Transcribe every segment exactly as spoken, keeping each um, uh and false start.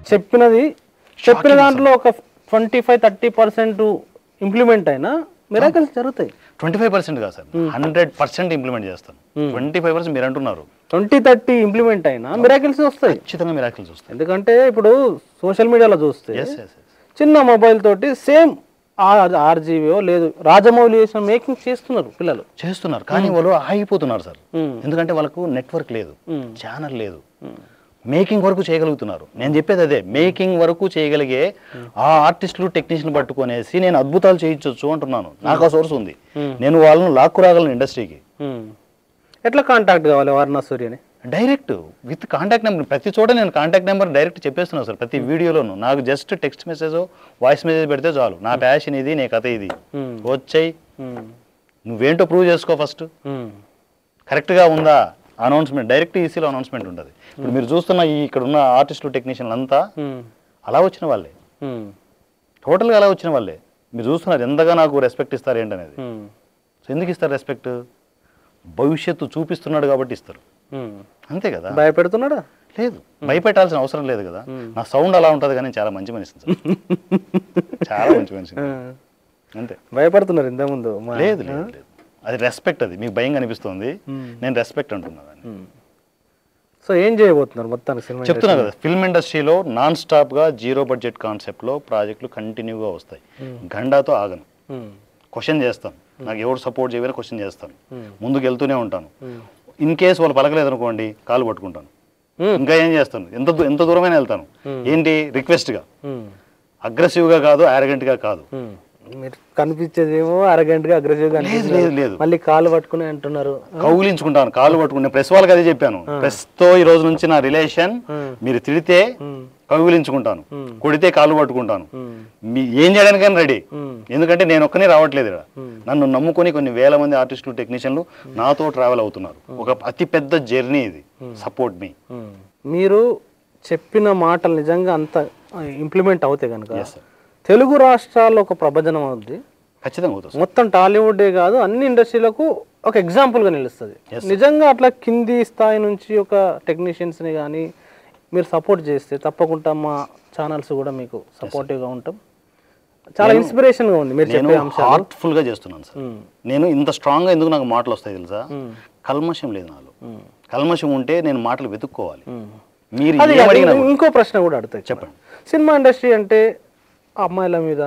చెప్పినది చెప్పిన దాంట్లో ఒక twenty five thirty percent implement అయినా మిరాకిల్స్ జరుగుతాయి. ట్వంటీ ఫైవ్ పర్సెంట్ కాదు సార్, హండ్రెడ్ పర్సెంట్ ఇంప్లిమెంట్ చేస్తాను. ట్వంటీ ఫైవ్ పర్సెంట్ మీరు అంటున్నారు, ట్వంటీ థర్టీ ఇంప్లిమెంట్ అయినా మిరాకిల్స్ వస్తాయి, ఖచ్చితంగా మిరాకిల్స్ వస్తాయి. ఎందుకంటే ఇప్పుడు సోషల్ మీడియాలో చూస్తే చిన్న మొబైల్ తోటి సేమ్ ఆర్జీవో లేదు రాజమౌళి చేసిన మేకింగ్ చేస్తున్నారు పిల్లలు, చేస్తున్నారు. కానీ వాళ్ళు ఆగిపోతున్నారు సార్, ఎందుకంటే వాళ్ళకు నెట్వర్క్ లేదు, ఛానల్ లేదు, మేకింగ్ వరకు చేయగలుగుతున్నారు. నేను చెప్పేది అదే, మేకింగ్ వరకు చేయగలిగే ఆ ఆర్టిస్టులు టెక్నీషియన్ పట్టుకునేసి నేను అద్భుతాలు చేయించవచ్చు అంటున్నాను. నాకు ఆ సోర్స్ ఉంది, నేను వాళ్ళను లాక్కు రాగలను ఇండస్ట్రీకి. ఎట్లా కాంటాక్ట్ కావాలి వారణాసి సూర్యని? డైరెక్ట్ విత్ కాంటాక్ట్ నెంబర్, ప్రతి చోట నేను కాంటాక్ట్ నెంబర్ డైరెక్ట్ చెప్పేస్తున్నాను సార్. ప్రతి వీడియోలోను నాకు just text message voice message పెడితే చాలు, నా ప్యాషన్ ఇది, నీ కథ ఇది, వచ్చాయి, నువ్వేంటో ప్రూవ్ చేసుకో ఫస్ట్, కరెక్ట్గా ఉందా అనౌన్స్మెంట్, డైరెక్ట్ ఈసీలో అనౌన్స్మెంట్ ఉంటుంది. ఇప్పుడు మీరు చూస్తున్న ఈ ఇక్కడ ఉన్న ఆర్టిస్టులు టెక్నీషియన్లు అంతా అలా వచ్చిన వాళ్ళే, టోటల్గా అలా వచ్చిన వాళ్ళే. మీరు చూస్తున్నారు ఎంతగా నాకు రెస్పెక్ట్ ఇస్తారు ఏంటనేది. సో ఎందుకు ఇస్తారు రెస్పెక్ట్? భవిష్యత్తు చూపిస్తున్నాడు కాబట్టి ఇస్తారు, అంతే కదా. భయపెడుతున్నాడా? లేదు, భయపెట్టాల్సిన అవసరం లేదు కదా. నా సౌండ్ అలా ఉంటుంది కానీ చాలా మంచి మనిషి సార్, చాలా మంచి మనిషి, అంతే. భయపడుతున్నారు ఇంతకుముందు? లేదు లేదు లేదు, అది రెస్పెక్ట్. అది మీకు భయంగా అనిపిస్తుంది, నేను రెస్పెక్ట్ అంటున్నాను. సో ఏం చేయబోతున్నారు మొత్తానికి సినిమా? చెప్తున్నా కదా, ఫిల్మ్ ఇండస్ట్రీలో నాన్ స్టాప్గా జీరో బడ్జెట్ కాన్సెప్ట్లో ప్రాజెక్టులు కంటిన్యూగా వస్తాయి. గండాతో ఆగను, క్వశ్చన్ చేస్తాను, నాకు ఎవరు సపోర్ట్ చేయని క్వశ్చన్ చేస్తాను, ముందుకు వెళ్తూనే ఉంటాను. ఇన్ కేసు వాళ్ళు పలకలేదు అనుకోండి, కాలు పట్టుకుంటాను, ఇంకా ఏం చేస్తాను, ఎంత ఎంత దూరమైనా వెళ్తాను. ఏంటి? రిక్వెస్ట్గా, అగ్రెసివ్గా కాదు, యారగెంట్గా కాదు. మీరు కనిపించేదేమో అరగంట గా అగ్రెసివ్ గా, లేదు లేదు, మళ్ళీ కాలు పట్టుకుని అంటున్నారు. కౌగిలించుకుంటాను, కాలు పట్టుకుని. ప్రెస్ వాళ్ళకి అదే చెప్పాను, ప్రెస్ తో ఈ రోజు నుంచి నా రిలేషన్, మీరు తిడితే కౌగిలించుకుంటాను, కొడితే కాలు పట్టుకుంటాను, మీ ఏం చేయడానికైనా రెడీ. ఎందుకంటే నేను ఒక్కనే రావట్లేదు, నన్ను నమ్ముకొని కొన్ని వేల మంది ఆర్టిస్టులు టెక్నీషియన్లు నాతో ట్రావెల్ అవుతున్నారు. ఒక అతి పెద్ద జర్నీ ఇది, సపోర్ట్ మీ. మీరు చెప్పిన మాటలు నిజంగా అంత ఇంప్లిమెంట్ అవుతాయి కనుక తెలుగు రాష్ట్రాల్లో ఒక ప్రభజనం అవుద్ది, ఖచ్చితంగా అవుతుంది. మొత్తం టాలీవుడే కాదు అన్ని ఇండస్ట్రీలకు ఒక ఎగ్జాంపుల్గా నిలుస్తుంది. నిజంగా అట్లా కింది స్థాయి నుంచి ఒక టెక్నీషియన్స్ని కానీ మీరు సపోర్ట్ చేస్తే తప్పకుండా మా ఛానల్స్ కూడా మీకు సపోర్టివ్గా ఉంటాం. చాలా ఇన్స్పిరేషన్గా ఉంది మీరు చెప్పే అంశాలు. హార్ట్ఫుల్గా చేస్తున్నాను సార్ నేను. ఇంత స్ట్రాంగ్గా ఎందుకు నాకు మాటలు వస్తాయి తెలుసా? కల్మషం లేదు నాలో. కల్మషం ఉంటే నేను మాటలు వెతుక్కోవాలి. మీరు ఇంకో ప్రశ్న కూడా అడుగుతాయి, చెప్పండి. సినిమా ఇండస్ట్రీ అంటే అమ్మాయిల మీద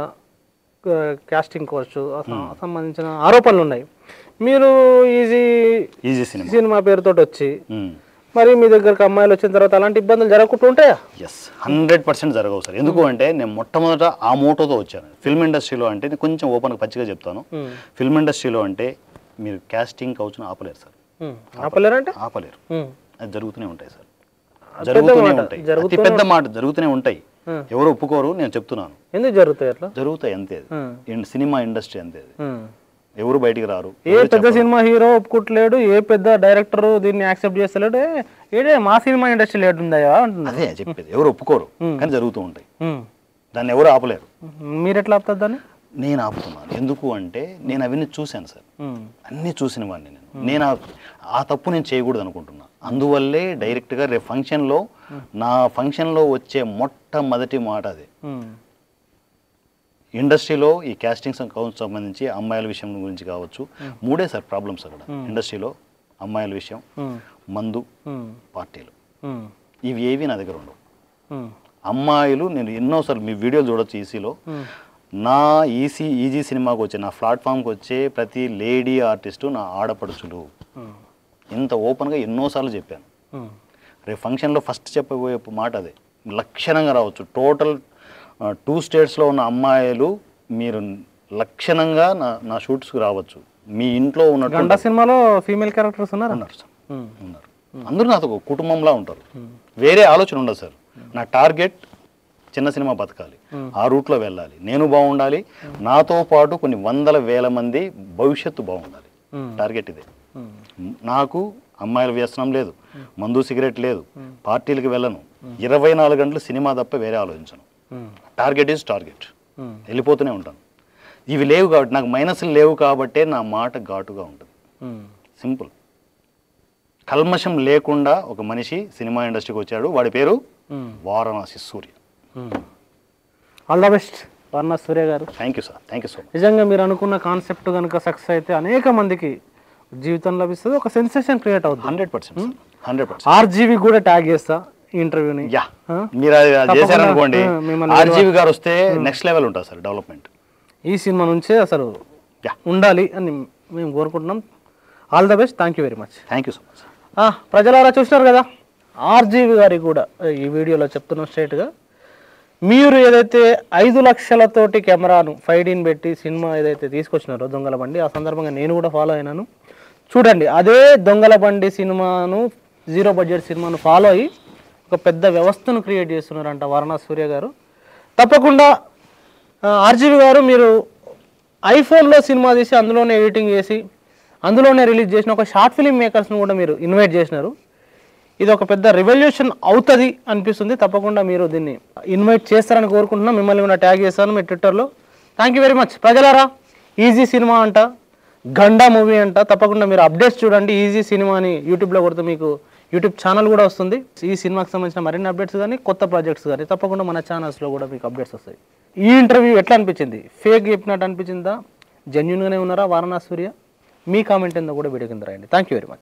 కాస్టింగ్ కోచ్ సంబంధించిన ఆరోపణలు ఉన్నాయి. మీరు ఈజీ ఈజీ సినిమా పేరుతో వచ్చి మరి మీ దగ్గరకు అమ్మాయిలు వచ్చిన తర్వాత అలాంటి ఇబ్బందులు జరగకుండా ఉంటాయా? ఎస్, హండ్రెడ్ పర్సెంట్ జరగవు సార్. ఎందుకు అంటే నేను మొట్టమొదట ఆ మోటోతో వచ్చాను. ఫిల్మ్ ఇండస్ట్రీలో అంటే నేను కొంచెం ఓపెన్గా పచ్చిగా చెప్తాను. ఫిల్మ్ ఇండస్ట్రీలో అంటే మీరు కాస్టింగ్ కౌచ్ను ఆపలేరు సార్. ఆపలేరు అంటే ఆపలేరు, అది జరుగుతూనే ఉంటాయి సార్, జరుగుతూనే ఉంటాయి. అతి పెద్ద మాట, జరుగుతూనే ఉంటాయి. ఎవరు ఒప్పుకోరు, నేను చెప్తున్నాను. ఎందుకు జరుగుతాయి? అట్లా జరుగుతాయి, అంతే. సినిమా ఇండస్ట్రీ అంతే, ఎవరు బయటికి రారు. ఏ పెద్ద సినిమా హీరో ఒప్పుకోవట్లేడు, ఏ పెద్ద డైరెక్టర్ దీన్ని యాక్సెప్ట్ చేస్తలేడు, ఏడే మా సినిమా ఇండస్ట్రీ లేట్ ఉందా అంటున్నా. అదే చెప్పేది, ఎవరు ఒప్పుకోరు కానీ జరుగుతూ ఉంటాయి, దాన్ని ఎవరు ఆపలేరు. మీరు ఎట్లా ఆపుతారు దాన్ని? నేను ఆపుతున్నాను. ఎందుకు అంటే నేను అవన్నీ చూశాను సార్, అన్నీ చూసిన వాడిని నేను. నేను ఆ తప్పు నేను చేయకూడదు అనుకుంటున్నా. అందువల్లే డైరెక్ట్గా రేపు ఫంక్షన్లో, నా ఫంక్షన్లో వచ్చే మొట్టమొదటి మాట అదే. ఇండస్ట్రీలో ఈ కాస్టింగ్స్ సంబంధించి అమ్మాయిల విషయం గురించి కావచ్చు, మూడే సార్ ప్రాబ్లమ్స్ అక్కడ ఇండస్ట్రీలో. అమ్మాయిల విషయం, మందు, పార్టీలు, ఇవి ఏవి నా దగ్గర ఉండవు. అమ్మాయిలు నేను ఎన్నోసార్లు మీ వీడియోలు చూడొచ్చు ఈసీలో. నా ఈసీ ఈజీ సినిమాకి వచ్చే, నా ప్లాట్ఫామ్కి వచ్చే ప్రతి లేడీ ఆర్టిస్టు నా ఆడపడుచులు. ఇంత ఓపెన్గా ఎన్నోసార్లు చెప్పాను. రేపు ఫంక్షన్లో ఫస్ట్ చెప్పబోయే మాట అదే. లక్షణంగా రావచ్చు, టోటల్ టూ స్టేట్స్లో ఉన్న అమ్మాయిలు మీరు లక్షణంగా నా నా షూట్స్కి రావచ్చు. మీ ఇంట్లో ఉన్న సినిమాలో ఫీమేల్ క్యారెక్టర్స్ ఉన్నారు ఉన్నారు సార్, ఉన్నారు. అందరూ నాతో కుటుంబంలా ఉంటారు, వేరే ఆలోచన ఉండదు సార్. నా టార్గెట్ చిన్న సినిమా బతకాలి, ఆ రూట్లో వెళ్ళాలి, నేను బాగుండాలి, నాతో పాటు కొన్ని వందల వేల మంది భవిష్యత్తు బాగుండాలి. టార్గెట్ ఇదే. నాకు అమ్మాయిల వ్యసనం లేదు, మందు సిగరెట్ లేదు, పార్టీలకు వెళ్ళను, ఇరవై నాలుగు గంటలు సినిమా తప్ప వేరే ఆలోచించను. టార్గెట్ ఈజ్ టార్గెట్, వెళ్ళిపోతూనే ఉంటాను. ఇవి లేవు కాబట్టి, నాకు మైనస్లు లేవు కాబట్టే నా మాట ఘాటుగా ఉంటుంది. సింపుల్. కల్మషం లేకుండా ఒక మనిషి సినిమా ఇండస్ట్రీకి వచ్చాడు, వాడి పేరు Varanasi Surya. All the best Varanasi Surya గారు. Thank you sir, thank you so much. నిజంగా మీరు అనుకున్న కాన్సెప్ట్ కనుక సక్సెస్ అయితే అనేక మందికి జీవితం లభిస్తుంది, ఒక సెన్సేషన్ క్రియేట్ అవుతుంది. Hundred percent hundred percent RGV కూడా ట్యాగ్ చేస్తా ఈ ఇంటర్వ్యూని. యా, మీరు అది చేశారనుకోండి, ఆర్జీవి గారు వస్తే నెక్స్ట్ లెవెల్ ఉంటుంది సార్ డెవలప్మెంట్. ఈ సినిమా నుంచే అసలు ఉండాలి అని మేము కోరుకుంటున్నాం. All the best, thank you very much. Thank you so much. ప్రజలారా చూసినారు కదా, ఆర్జీవి గారికి కూడా ఈ వీడియోలో చెప్తున్నాం స్ట్రైట్గా, మీరు ఏదైతే ఐదు లక్షలతోటి కెమెరాను ఫైడీన్ పెట్టి సినిమా ఏదైతే తీసుకొచ్చినారో దొంగల బండి, ఆ సందర్భంగా నేను కూడా ఫాలో అయినాను. చూడండి, అదే దొంగల బండి సినిమాను, జీరో బడ్జెట్ సినిమాను ఫాలో అయ్యి ఒక పెద్ద వ్యవస్థను క్రియేట్ చేస్తున్నారంట వారణాసి సూర్య గారు. తప్పకుండా ఆర్జీవి గారు, మీరు ఐఫోన్లో సినిమా తీసి అందులోనే ఎడిటింగ్ చేసి అందులోనే రిలీజ్ చేసిన ఒక షార్ట్ ఫిలిం మేకర్స్ను కూడా మీరు ఇన్వైట్ చేసినారు. ఇది ఒక పెద్ద రెవల్యూషన్ అవుతుంది అనిపిస్తుంది. తప్పకుండా మీరు దీన్ని ఇన్వైట్ చేస్తారని కోరుకుంటున్నాం. మిమ్మల్ని కూడా ట్యాగ్ చేస్తాను మీ ట్విట్టర్లో. Thank you very much. ప్రజలారా, ఈజీ సినిమా అంట, గండా మూవీ అంట, తప్పకుండా మీరు అప్డేట్స్ చూడండి. ఈజీ సినిమా అని యూట్యూబ్లో కొడితే మీకు యూట్యూబ్ ఛానల్ కూడా వస్తుంది. ఈ సినిమాకి సంబంధించిన మరిన్ని అప్డేట్స్ కానీ కొత్త ప్రాజెక్ట్స్ కానీ తప్పకుండా మన ఛానల్స్లో కూడా మీకు అప్డేట్స్ వస్తాయి. ఈ ఇంటర్వ్యూ ఎట్లా అనిపించింది? ఫేక్ చెప్పినట్టు అనిపించిందా? జెన్యున్గానే ఉన్నారా వారణాసి సూర్య? మీ కామెంట్ ఏందో కూడా వీడియో కింద రాయండి. Thank you very much.